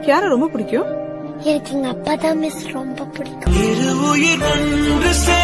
யார ரொம்ப பிடிக்கும்? எனக்கு எங்க அப்பா தான் மிஸ் ரொம்ப பிடிக்கும்.